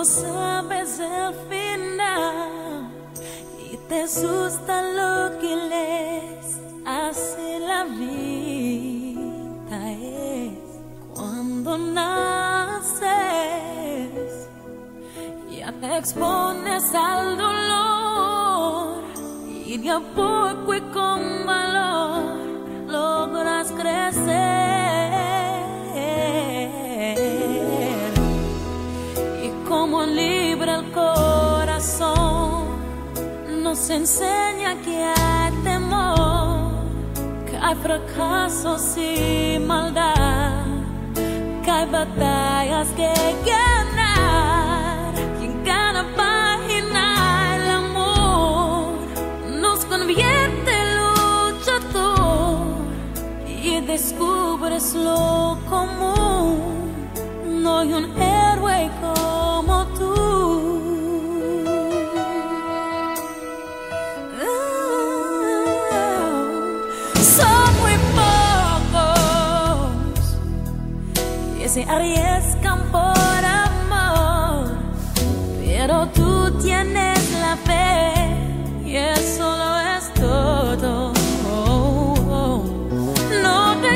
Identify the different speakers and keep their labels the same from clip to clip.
Speaker 1: sabes el final y te asusta lo que les hace la vida. Es cuando naces, ya te expones al dolor y de a poco y con valor logras crecer. Como libra el corazón, nos enseña que hay temor, que hay fracasos y maldad, que hay batallas que ganar, y en cada página el amor nos convierte en luchador y descubres lo común. No hay un héroe como tú. Son muy pocos que se arriesgan por amor, pero tú tienes la fe y eso lo es todo. No te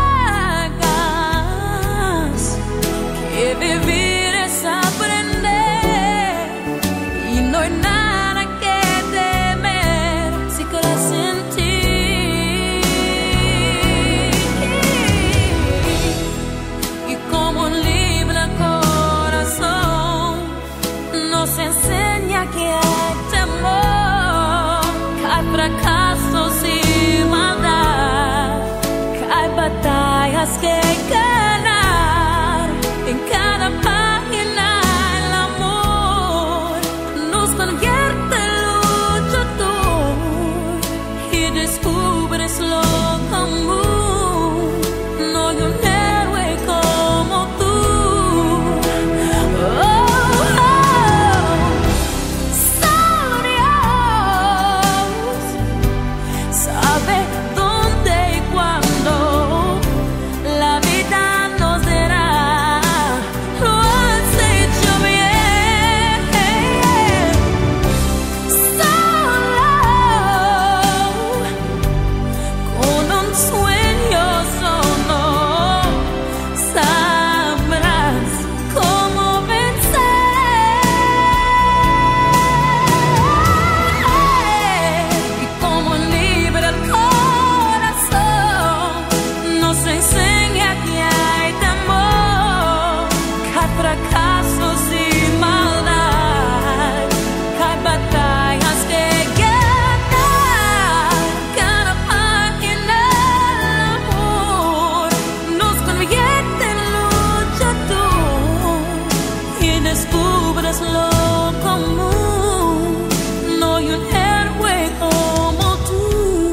Speaker 1: cagas, que vivir es aprender y no hay nada que temer si crees en ti. Y como libra el corazón, nos enseña que hay temor, que hay fracasos y maldad, que hay batallas que ganar. En cada página el amor nos convierte en luchador y descubres lo común. No hay un héroe como tú. Oh, oh. Solo Dios sabe dónde y cuándo la vida nos dará. Descubres lo común. No hay un héroe como tú.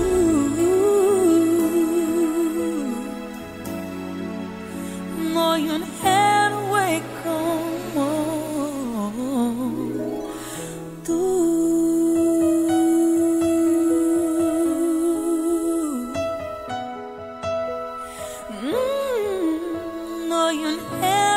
Speaker 1: No hay un héroe como tú. No hay un héroe